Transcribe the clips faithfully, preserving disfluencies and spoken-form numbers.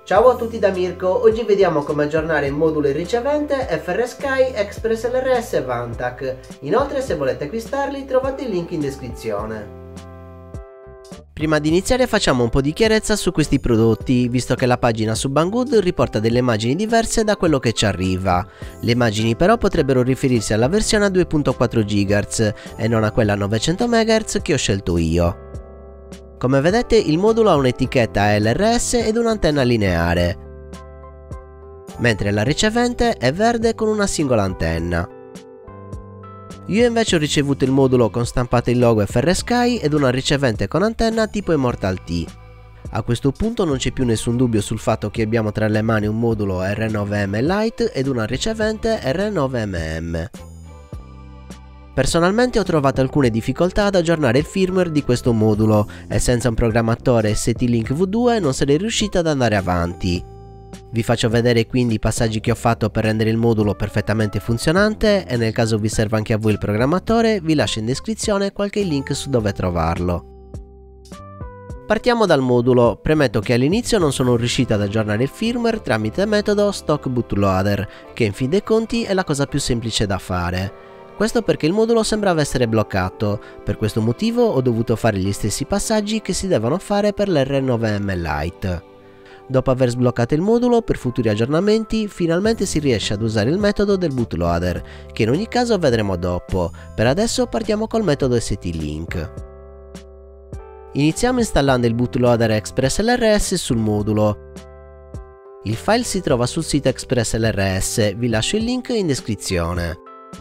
Ciao a tutti da Mirko, oggi vediamo come aggiornare il modulo ricevente F R Sky Express L R S Vantac. Inoltre, se volete acquistarli trovate il link in descrizione. Prima di iniziare facciamo un po' di chiarezza su questi prodotti, visto che la pagina su Banggood riporta delle immagini diverse da quello che ci arriva. Le immagini però potrebbero riferirsi alla versione a due virgola quattro gigahertz e non a quella a novecento megahertz che ho scelto io. Come vedete il modulo ha un'etichetta L R S ed un'antenna lineare, mentre la ricevente è verde con una singola antenna. Io invece ho ricevuto il modulo con stampato il logo F R Sky ed una ricevente con antenna tipo Immortal T. A questo punto non c'è più nessun dubbio sul fatto che abbiamo tra le mani un modulo R nove M Lite ed una ricevente R nove M M. Personalmente ho trovato alcune difficoltà ad aggiornare il firmware di questo modulo e senza un programmatore S T-Link V due non sarei riuscito ad andare avanti. Vi faccio vedere quindi i passaggi che ho fatto per rendere il modulo perfettamente funzionante e nel caso vi serva anche a voi il programmatore vi lascio in descrizione qualche link su dove trovarlo. Partiamo dal modulo, premetto che all'inizio non sono riuscito ad aggiornare il firmware tramite il metodo Stock Bootloader, che in fin dei conti è la cosa più semplice da fare. Questo perché il modulo sembrava essere bloccato, per questo motivo ho dovuto fare gli stessi passaggi che si devono fare per l'R nove M Lite. Dopo aver sbloccato il modulo per futuri aggiornamenti, finalmente si riesce ad usare il metodo del bootloader, che in ogni caso vedremo dopo. Per adesso partiamo col metodo S T-Link. Iniziamo installando il bootloader Express L R S sul modulo. Il file si trova sul sito Express L R S, vi lascio il link in descrizione.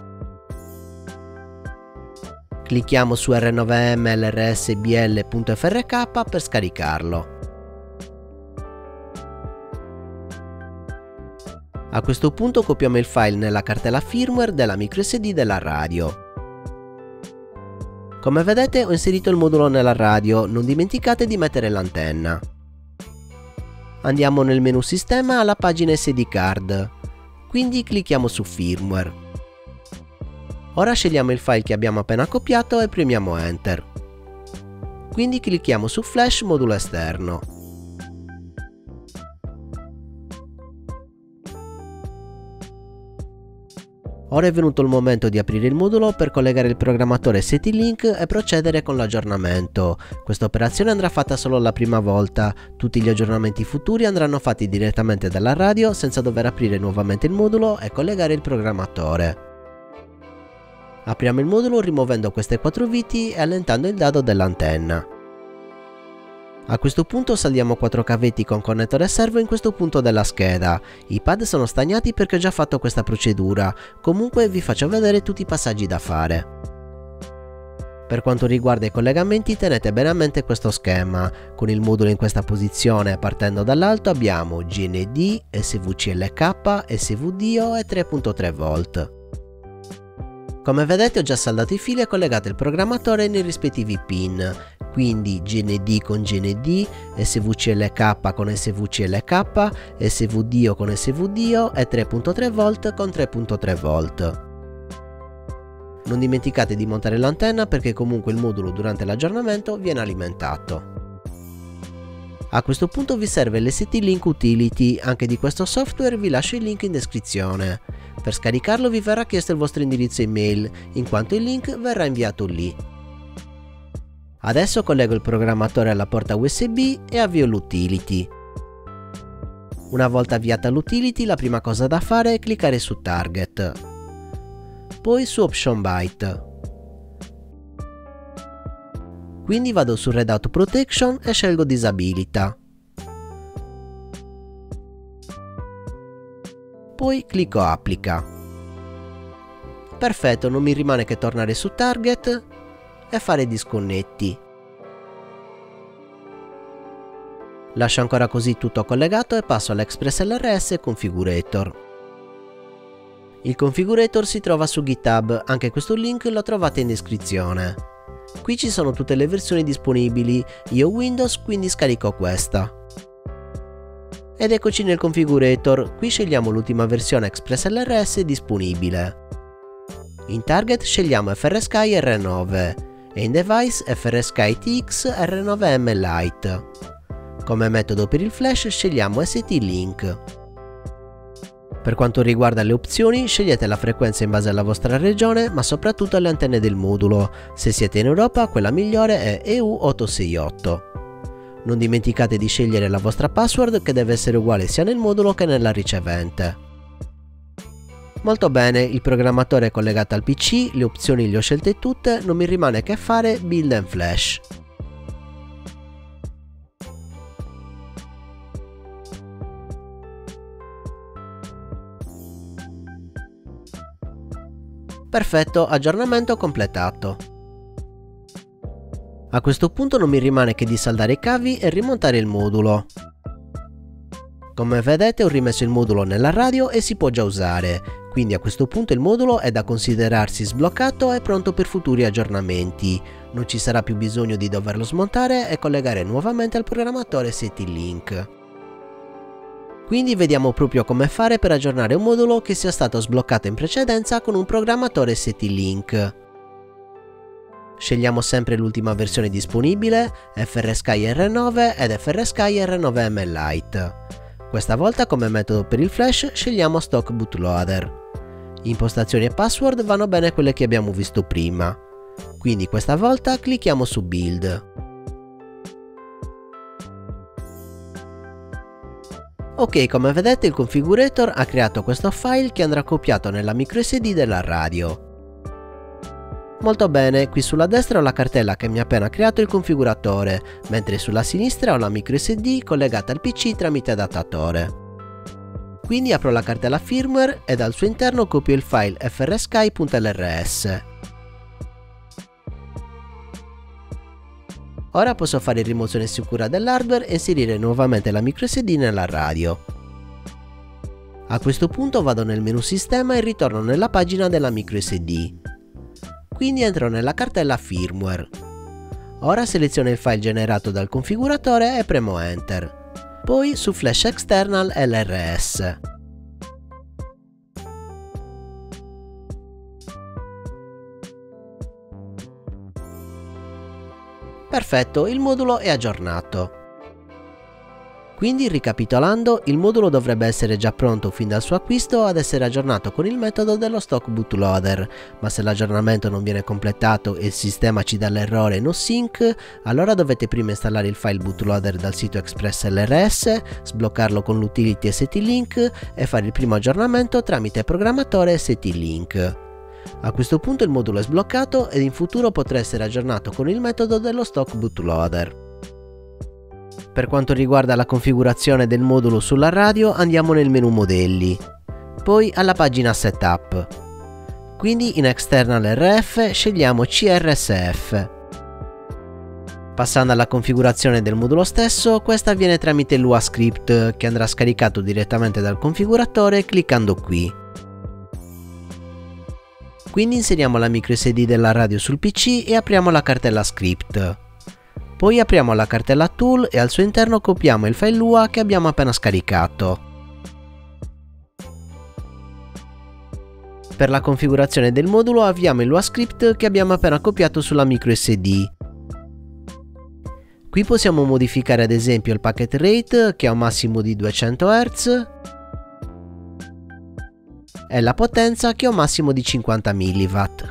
Clicchiamo su R nove M L R S B L punto F R K per scaricarlo. A questo punto copiamo il file nella cartella firmware della micro S D della radio. Come vedete ho inserito il modulo nella radio, non dimenticate di mettere l'antenna. Andiamo nel menu sistema alla pagina S D card, quindi clicchiamo su firmware. Ora scegliamo il file che abbiamo appena copiato e premiamo Enter. Quindi clicchiamo su Flash modulo esterno. Ora è venuto il momento di aprire il modulo per collegare il programmatore S T-Link e procedere con l'aggiornamento. Questa operazione andrà fatta solo la prima volta, tutti gli aggiornamenti futuri andranno fatti direttamente dalla radio senza dover aprire nuovamente il modulo e collegare il programmatore. Apriamo il modulo rimuovendo queste quattro viti e allentando il dado dell'antenna. A questo punto saldiamo quattro cavetti con connettore servo in questo punto della scheda. I pad sono stagnati perché ho già fatto questa procedura, comunque vi faccio vedere tutti i passaggi da fare. Per quanto riguarda i collegamenti tenete bene a mente questo schema. Con il modulo in questa posizione partendo dall'alto abbiamo G N D, S V C L K, S V D I O e tre virgola tre volt. Come vedete ho già saldato i fili e collegato il programmatore nei rispettivi pin, quindi G N D con G N D, S V C L K con S V C L K, S V D I O con S V D I O e tre virgola tre volt con tre virgola tre volt. Non dimenticate di montare l'antenna perché comunque il modulo durante l'aggiornamento viene alimentato. A questo punto vi serve l'S T-Link Utility, anche di questo software vi lascio il link in descrizione. Per scaricarlo vi verrà chiesto il vostro indirizzo email, in quanto il link verrà inviato lì. Adesso collego il programmatore alla porta U S B e avvio l'utility. Una volta avviata l'utility la prima cosa da fare è cliccare su Target, poi su Option Byte. Quindi vado su Readout Protection e scelgo Disabilità. Poi clicco Applica. Perfetto, non mi rimane che tornare su Target e fare disconnetti. Lascio ancora così tutto collegato e passo all'Express L R S Configurator. Il configurator si trova su GitHub, anche questo link lo trovate in descrizione. Qui ci sono tutte le versioni disponibili, io ho Windows quindi scarico questa. Ed eccoci nel configurator, qui scegliamo l'ultima versione Express L R S disponibile. In target scegliamo F R Sky R nove e in device F R Sky T X R nove M Lite. Come metodo per il flash scegliamo S T Link. Per quanto riguarda le opzioni, scegliete la frequenza in base alla vostra regione, ma soprattutto le antenne del modulo. Se siete in Europa, quella migliore è E U ottocentosesantotto. Non dimenticate di scegliere la vostra password, che deve essere uguale sia nel modulo che nella ricevente. Molto bene, il programmatore è collegato al P C, le opzioni le ho scelte tutte, non mi rimane che fare Build and Flash. Perfetto, aggiornamento completato. A questo punto non mi rimane che di saldare i cavi e rimontare il modulo. Come vedete ho rimesso il modulo nella radio e si può già usare, quindi a questo punto il modulo è da considerarsi sbloccato e pronto per futuri aggiornamenti. Non ci sarà più bisogno di doverlo smontare e collegare nuovamente al programmatore S T Link. Quindi vediamo proprio come fare per aggiornare un modulo che sia stato sbloccato in precedenza con un programmatore S T Link. Scegliamo sempre l'ultima versione disponibile, FrSky R nove ed FrSky R nove M Lite. Questa volta come metodo per il flash scegliamo Stock Bootloader. Impostazioni e password vanno bene quelle che abbiamo visto prima. Quindi questa volta clicchiamo su Build. Ok, come vedete il configurator ha creato questo file che andrà copiato nella microSD della radio. Molto bene, qui sulla destra ho la cartella che mi ha appena creato il configuratore, mentre sulla sinistra ho la microSD collegata al P C tramite adattatore. Quindi apro la cartella firmware e dal suo interno copio il file frsky.lrs. Ora posso fare rimozione sicura dell'hardware e inserire nuovamente la microSD nella radio. A questo punto vado nel menu sistema e ritorno nella pagina della microSD. Quindi entro nella cartella firmware. Ora seleziono il file generato dal configuratore e premo Enter. Poi su Flash External L R S. Perfetto, il modulo è aggiornato. Quindi ricapitolando, il modulo dovrebbe essere già pronto fin dal suo acquisto ad essere aggiornato con il metodo dello Stock Bootloader, ma se l'aggiornamento non viene completato e il sistema ci dà l'errore no sync, allora dovete prima installare il file bootloader dal sito Express L R S, sbloccarlo con l'utility S T Link e fare il primo aggiornamento tramite programmatore S T Link. A questo punto il modulo è sbloccato ed in futuro potrà essere aggiornato con il metodo dello Stock Bootloader. Per quanto riguarda la configurazione del modulo sulla radio andiamo nel menu modelli, poi alla pagina setup. Quindi in External R F scegliamo C R S F. Passando alla configurazione del modulo stesso, questa avviene tramite l'U A script che andrà scaricato direttamente dal configuratore cliccando qui. Quindi inseriamo la microSD della radio sul P C e apriamo la cartella script. Poi apriamo la cartella tool e al suo interno copiamo il file U A che abbiamo appena scaricato. Per la configurazione del modulo avviamo il l'U A script che abbiamo appena copiato sulla microSD. Qui possiamo modificare ad esempio il packet rate che ha un massimo di duecento hertz e la potenza che ha un massimo di cinquanta milliwatt.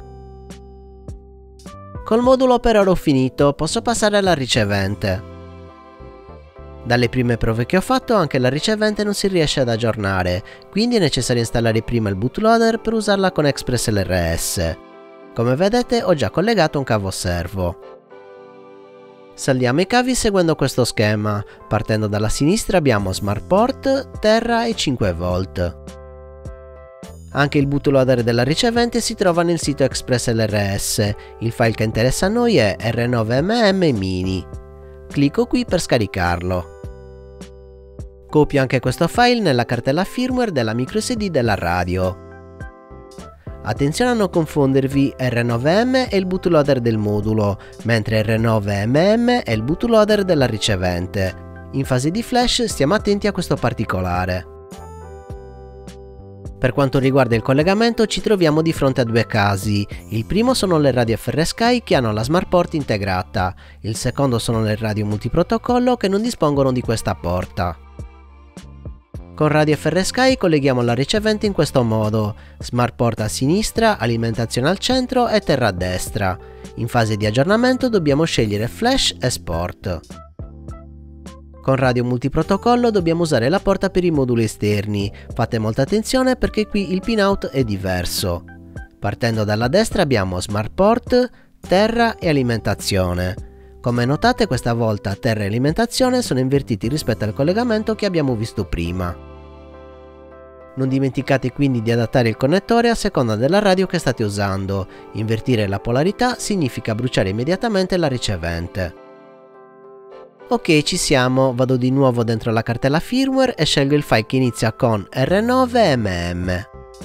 Col modulo per ora ho finito, posso passare alla ricevente. Dalle prime prove che ho fatto anche la ricevente non si riesce ad aggiornare, quindi è necessario installare prima il bootloader per usarla con Express L R S. Come vedete ho già collegato un cavo servo. Saldiamo i cavi seguendo questo schema, partendo dalla sinistra abbiamo Smart Port, Terra e cinque volt. Anche il bootloader della ricevente si trova nel sito Express L R S, il file che interessa a noi è R nove M M mini. Clicco qui per scaricarlo. Copio anche questo file nella cartella firmware della microSD della radio. Attenzione a non confondervi, R nove M è il bootloader del modulo, mentre R nove M M è il bootloader della ricevente. In fase di flash stiamo attenti a questo particolare. Per quanto riguarda il collegamento ci troviamo di fronte a due casi. Il primo sono le radio F R Sky che hanno la smart port integrata, il secondo sono le radio multiprotocollo che non dispongono di questa porta. Con radio F R Sky colleghiamo la ricevente in questo modo: smart port a sinistra, alimentazione al centro e terra a destra. In fase di aggiornamento dobbiamo scegliere flash e sport. Con radio multiprotocollo dobbiamo usare la porta per i moduli esterni, fate molta attenzione perché qui il pinout è diverso. Partendo dalla destra abbiamo smart port, terra e alimentazione. Come notate questa volta terra e alimentazione sono invertiti rispetto al collegamento che abbiamo visto prima. Non dimenticate quindi di adattare il connettore a seconda della radio che state usando, invertire la polarità significa bruciare immediatamente la ricevente. Ok, ci siamo, vado di nuovo dentro la cartella firmware e scelgo il file che inizia con R nove M M.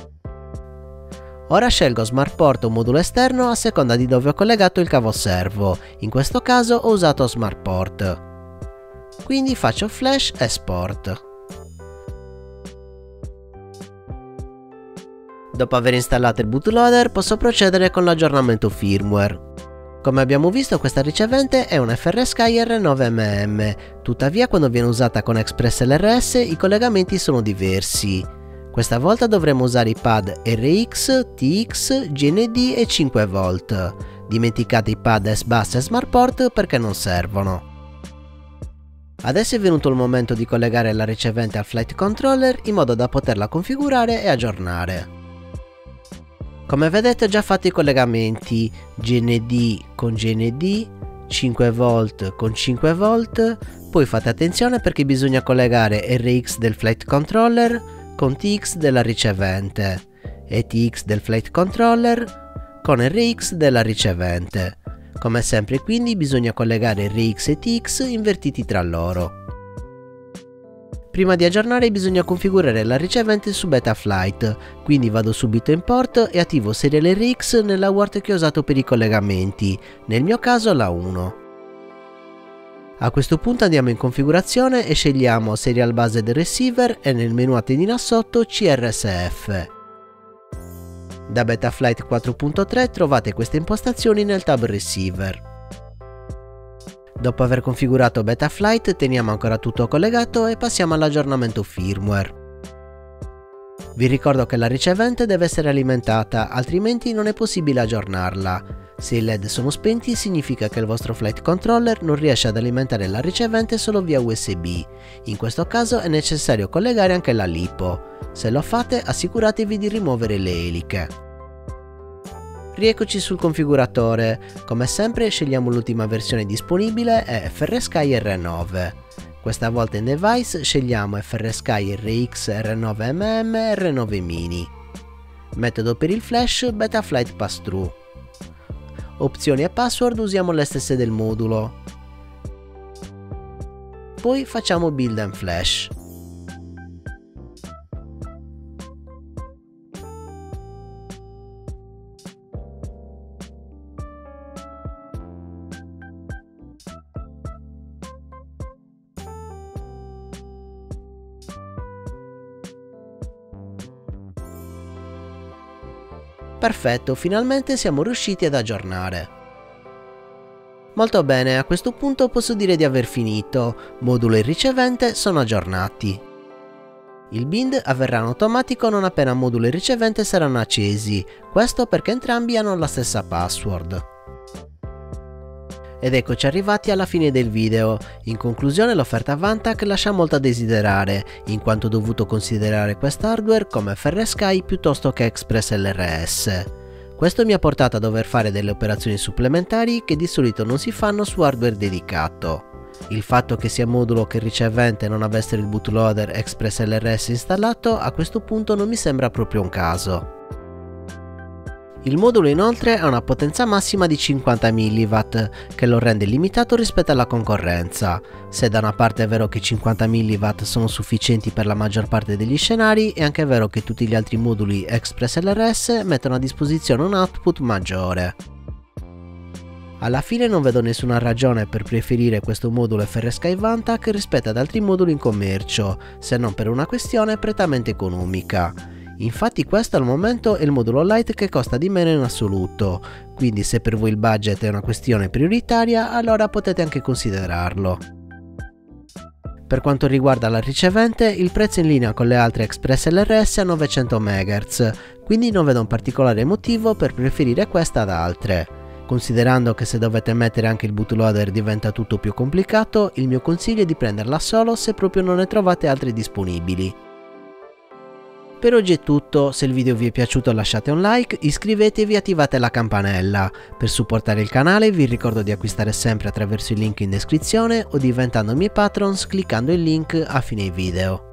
Ora scelgo smart port o modulo esterno a seconda di dove ho collegato il cavo servo, in questo caso ho usato smart port. Quindi faccio flash e sport. Dopo aver installato il bootloader posso procedere con l'aggiornamento firmware. Come abbiamo visto questa ricevente è una F R Sky R nove M M, tuttavia quando viene usata con Express L R S i collegamenti sono diversi. Questa volta dovremo usare i pad R X, T X, G N D e cinque volt. Dimenticate i pad S bus e Smart Port perché non servono. Adesso è venuto il momento di collegare la ricevente al flight controller in modo da poterla configurare e aggiornare. Come vedete ho già fatto i collegamenti G N D con G N D, cinque volt con cinque volt, poi fate attenzione perché bisogna collegare R X del flight controller con T X della ricevente e T X del flight controller con R X della ricevente. Come sempre quindi bisogna collegare R X e T X invertiti tra loro. Prima di aggiornare bisogna configurare la ricevente su Betaflight, quindi vado subito in port e attivo Serial R X nella U A R T che ho usato per i collegamenti, nel mio caso la uno. A questo punto andiamo in configurazione e scegliamo Serial Based Receiver e nel menu a tendina sotto C R S F. Da Betaflight quattro punto tre trovate queste impostazioni nel tab Receiver. Dopo aver configurato Betaflight teniamo ancora tutto collegato e passiamo all'aggiornamento firmware. Vi ricordo che la ricevente deve essere alimentata, altrimenti non è possibile aggiornarla. Se i L E D sono spenti significa che il vostro flight controller non riesce ad alimentare la ricevente solo via U S B. In questo caso è necessario collegare anche la LiPo. Se lo fate assicuratevi di rimuovere le eliche. Rieccoci sul configuratore, come sempre scegliamo l'ultima versione disponibile è F R Sky R nove. Questa volta in device scegliamo F R Sky R X R nove M M R nove Mini. Metodo per il flash Betaflight Pass-Through. Opzioni e password usiamo le stesse del modulo. Poi facciamo Build and Flash. Perfetto, finalmente siamo riusciti ad aggiornare. Molto bene, a questo punto posso dire di aver finito, modulo e ricevente sono aggiornati. Il bind avverrà in automatico non appena modulo e ricevente saranno accesi, questo perché entrambi hanno la stessa password. Ed eccoci arrivati alla fine del video. In conclusione l'offerta Vantac lascia molto a desiderare, in quanto ho dovuto considerare quest'hardware come F R Sky piuttosto che Express L R S. Questo mi ha portato a dover fare delle operazioni supplementari che di solito non si fanno su hardware dedicato. Il fatto che sia modulo che ricevente non avessero il bootloader Express L R S installato a questo punto non mi sembra proprio un caso. Il modulo inoltre ha una potenza massima di cinquanta milliwatt, che lo rende limitato rispetto alla concorrenza. Se da una parte è vero che cinquanta milliwatt sono sufficienti per la maggior parte degli scenari, è anche vero che tutti gli altri moduli Express L R S mettono a disposizione un output maggiore. Alla fine non vedo nessuna ragione per preferire questo modulo F R Sky Vantac rispetto ad altri moduli in commercio, se non per una questione prettamente economica. Infatti questo al momento è il modulo Lite che costa di meno in assoluto, quindi se per voi il budget è una questione prioritaria, allora potete anche considerarlo. Per quanto riguarda la ricevente, il prezzo è in linea con le altre Express L R S a novecento megahertz, quindi non vedo un particolare motivo per preferire questa ad altre. Considerando che se dovete mettere anche il bootloader diventa tutto più complicato, il mio consiglio è di prenderla solo se proprio non ne trovate altre disponibili. Per oggi è tutto, se il video vi è piaciuto lasciate un like, iscrivetevi e attivate la campanella. Per supportare il canale vi ricordo di acquistare sempre attraverso il link in descrizione o diventando miei patrons cliccando il link a fine video.